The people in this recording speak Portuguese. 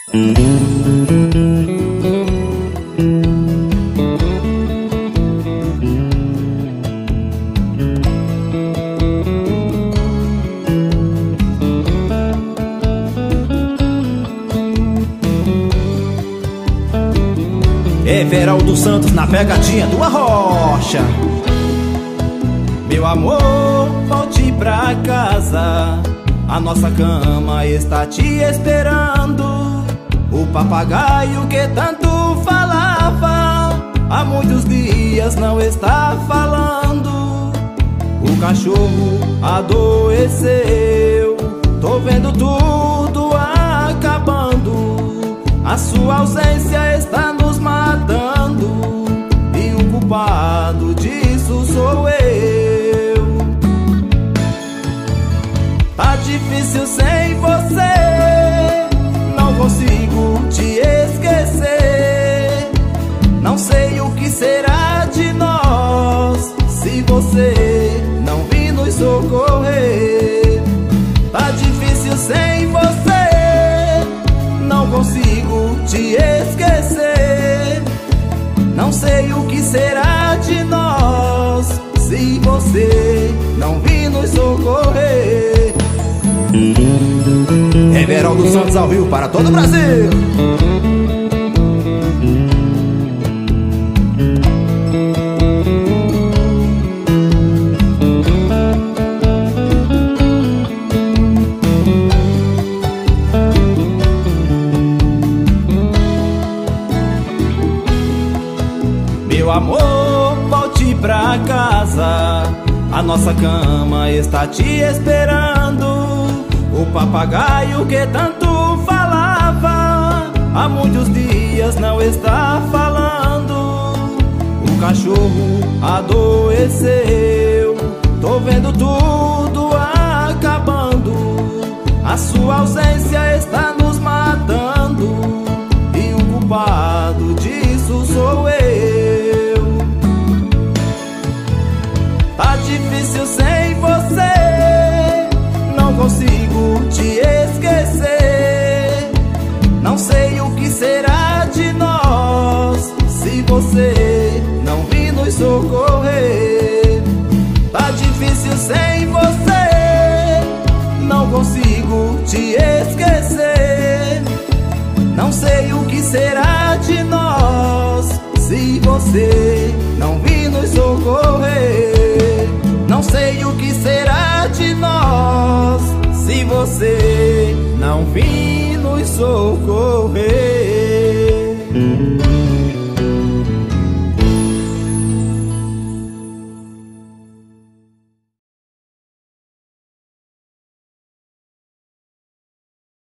Everaldo Santos na pegadinha do Arrocha. Meu amor, volte pra casa, a nossa cama está te esperando. O papagaio que tanto falava há muitos dias não está falando. O cachorro adoeceu, tô vendo tudo acabando. A sua ausência está nos matando, e o culpado disso sou eu. Tá difícil sem você, não consigo te esquecer. Não sei o que será de nós se você não vir nos socorrer. Tá difícil sem você, não consigo te esquecer. Não sei o que será de nós se você não vir nos socorrer. Everaldo Santos ao vivo para todo o Brasil. Meu amor, volte pra casa, a nossa cama está te esperando. O papagaio que tanto falava há muitos dias não está falando. O cachorro adoeceu, tô vendo tudo acabando. A sua ausência está nos matando, e o culpado disso sou eu. Tá difícil sem você, não consigo te esquecer. Não sei o que será de nós se você não vir nos socorrer. Tá difícil sem você, não consigo te esquecer. Não sei o que será de nós se você não vir nos socorrer. Não sei o que será de nós se você não vir nos socorrer.